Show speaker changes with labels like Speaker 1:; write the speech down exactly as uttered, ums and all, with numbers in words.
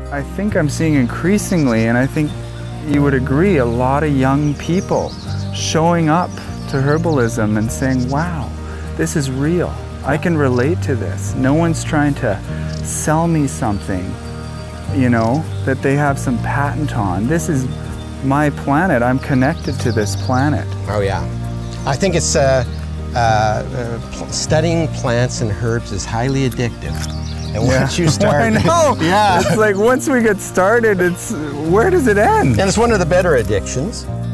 Speaker 1: I think I'm seeing increasingly, and I think you would agree, a lot of young people showing up to herbalism and saying, wow, this is real. I can relate to this. No one's trying to sell me something, you know, that they have some patent on. This is my planet. I'm connected to this planet.
Speaker 2: Oh yeah. I think it's, uh, uh, uh, studying plants and herbs is highly addictive. And
Speaker 1: Yeah.
Speaker 2: once you start,
Speaker 1: I know.
Speaker 2: yeah.
Speaker 1: It's like once we get started, it's, where does it end?
Speaker 2: And it's one of the better addictions.